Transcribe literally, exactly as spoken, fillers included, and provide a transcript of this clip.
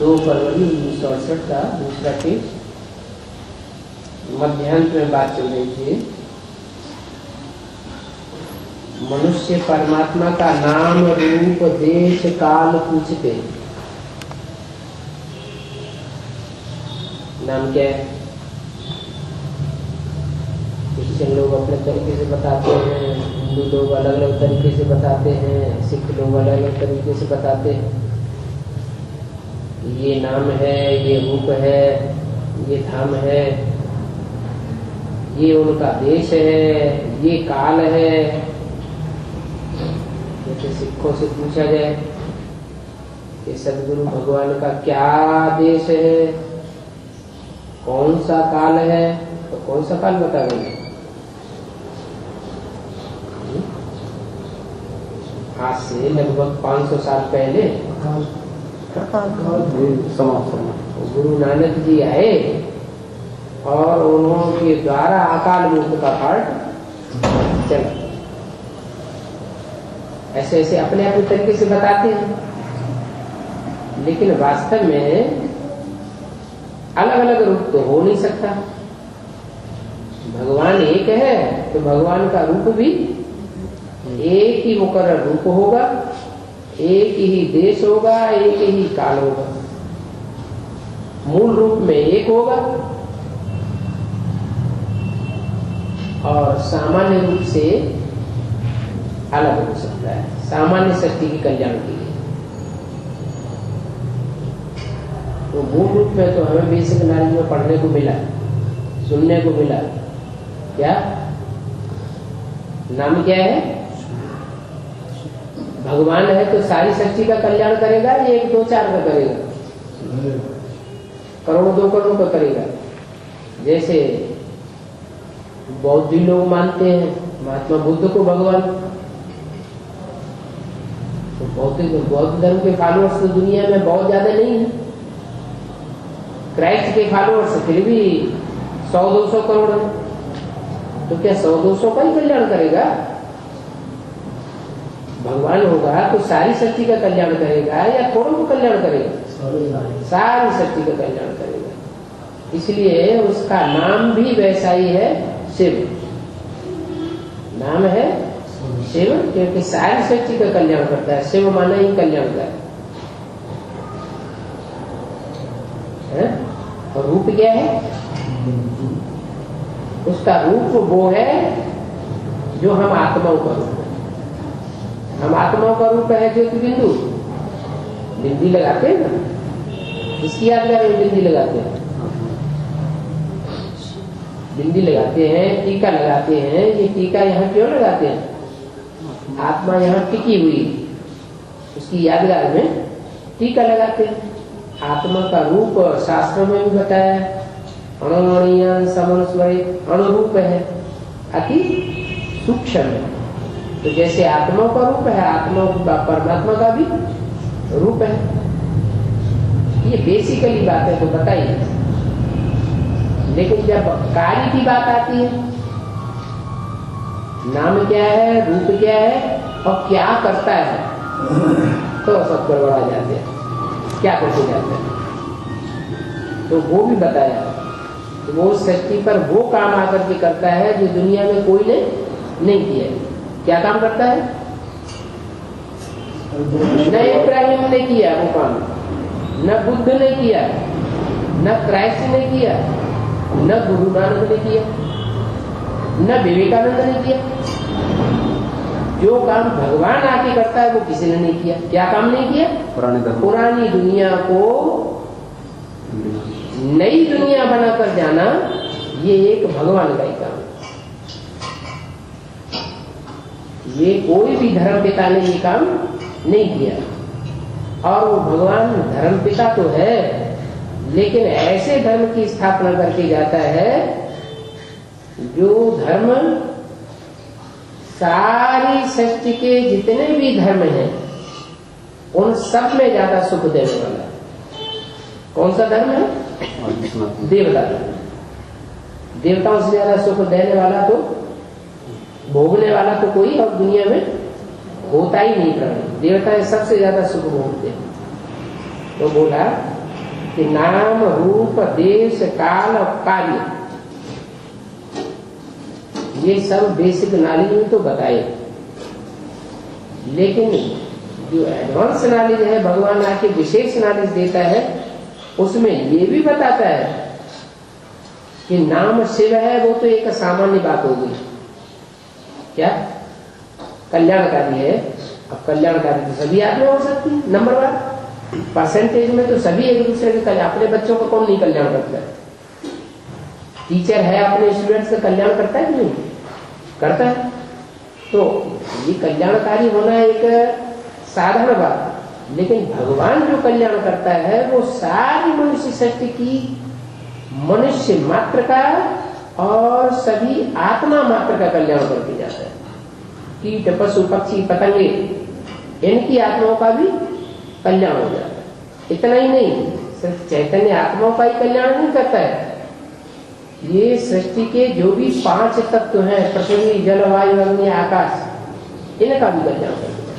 दो फरवरी उन्नीस सौ अड़सठ का दूसरा पेज। मध्यांत में बात चल रही थी, मनुष्य परमात्मा का नाम रूप देश काल पूछते। नाम क्या है? क्रिश्चियन लोग अपने तरीके से बताते हैं, हिंदू लोग अलग अलग तरीके से बताते हैं, सिख लोग अलग अलग तरीके से बताते हैं। ये नाम है, ये रूप है, ये धाम है, ये उनका देश है, ये काल है। जैसे सिखों से पूछा जाए कि सदगुरु भगवान का क्या देश है, कौन सा काल है, तो कौन सा काल बताएंगे? आज से लगभग पाँच सौ साल पहले गुरु नानक जी आए और उन्होंने द्वारा अकाल मूर्त का पाठ चला। ऐसे ऐसे अपने अपने तरीके से बताते हैं, लेकिन वास्तव में अलग अलग रूप तो हो नहीं सकता। भगवान एक है तो भगवान का रूप भी एक ही मुकर्रर रूप होगा, एक ही देश होगा, एक ही काल होगा। मूल रूप में एक होगा और सामान्य रूप से अलग हो सकता है, सामान्य शक्ति के कल्याण के लिए। तो मूल रूप में तो हमें बेसिक नॉलेज में पढ़ने को मिला, सुनने को मिला। क्या नाम क्या है? भगवान है तो सारी सृष्टि का कल्याण करेगा या एक दो चार का करेगा? करोड़ों दो करोड़ का करेगा। जैसे बौद्ध लोग मानते हैं महात्मा बुद्ध को भगवान, तो बौद्ध बौद्ध धर्म के फॉलोअर्स तो दुनिया में बहुत ज्यादा नहीं है। क्राइस्ट के फॉलोअर्स फिर भी सौ दो सौ करोड़ है। तो क्या सौ दो सौ का ही कल्याण करेगा? भगवान होगा तो सारी सृष्टि का कल्याण करेगा या थोड़ों को कल्याण करेगा? सारी सृष्टि का कल्याण करेगा। इसलिए उसका नाम भी वैसा ही है, शिव। नाम है शिव क्योंकि सारी सृष्टि का कल्याण करता है। शिव माना ही कल्याण का है। और रूप क्या है? उसका रूप वो है जो हम आत्माओं का रूप है। हम आत्माओं का रूप है ज्योति बिंदु। बिंदी लगाते हैं ना, इसकी याद में बिंदी लगाते हैं, बिंदी लगाते हैं, टीका लगाते हैं। ये टीका यहाँ क्यों लगाते हैं? आत्मा यहाँ टिकी हुई, उसकी यादगार में टीका लगाते हैं। आत्मा का रूप शास्त्रों में भी बताया, अणुमणीयान समनुस्वरित, अणुरूप है, अति सूक्ष्म है। तो जैसे आत्मा का रूप है, आत्मा का परमात्मा का भी रूप है। ये बेसिकली बात है तो बताइए। लेकिन जब कार्य की बात आती है, नाम क्या है, रूप क्या है और क्या करता है, तो सब गड़बड़ा जाते हैं। क्या करते जाते हैं तो वो भी बताया। तो वो सृष्टि पर वो काम आकर के करता है जो दुनिया में कोई ने नहीं किया। क्या काम करता है? न इब्राहिम ने किया वो काम, न बुद्ध ने किया, न क्राइस्ट ने किया, न गुरु नानक ने किया, न विवेकानंद ने किया। जो काम भगवान आके करता है वो किसी ने नहीं किया। क्या काम नहीं किया? पुरानी दुनिया को नई दुनिया बनाकर जाना, ये एक भगवान का ही काम है। ये कोई भी धर्म पिता ने ये काम नहीं किया। और वो भगवान धर्म पिता तो है, लेकिन ऐसे धर्म की स्थापना करके जाता है जो धर्म सारी सृष्टि के जितने भी धर्म हैं उन सब में ज्यादा सुख देने वाला है। कौन सा धर्म है? देवता धर्म। देवताओं से ज्यादा सुख देने वाला तो, भोगने वाला तो कोई और दुनिया में होता ही नहीं। प्राणी देवता सबसे ज्यादा सुख भोगते हैं। तो बोला कि नाम रूप देश काल और कार्य ये सब बेसिक नॉलेज में तो बताए, लेकिन जो एडवांस नॉलेज है भगवान आके विशेष नॉलेज देता है उसमें ये भी बताता है कि नाम शिव है वो तो एक सामान्य बात हो गई, क्या कल्याणकारी है। अब कल्याणकारी तो सभी आदमी हो सकती है, नंबर वन परसेंटेज में तो सभी एक दूसरे के कल्याण, अपने बच्चों का कौन नहीं कल्याण करता है? टीचर है अपने स्टूडेंट्स का कल्याण करता है कि नहीं करता है? तो ये कल्याणकारी होना एक साधारण बात, लेकिन भगवान जो कल्याण करता है वो सारी मनुष्य सृष्टि की, मनुष्य मात्र का और सभी आत्मा मात्र का कल्याण करके जाता है। कीट पशु पक्षी पतंगे इनकी आत्माओं का भी कल्याण हो जाता है। इतना ही नहीं, सिर्फ चैतन्य आत्माओं का ही कल्याण नहीं करता है, ये सृष्टि के जो भी पांच तत्व हैं, पृथ्वी जल वायु अग्नि आकाश, इनका भी कल्याण करता है।